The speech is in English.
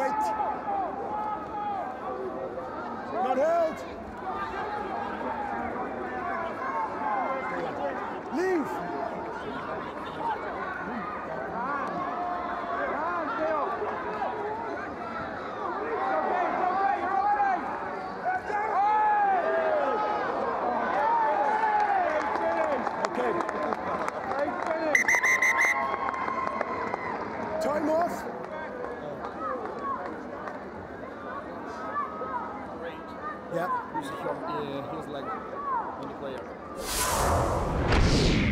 Wait. Not held. Leave. Time off. Yeah. He's like on the player.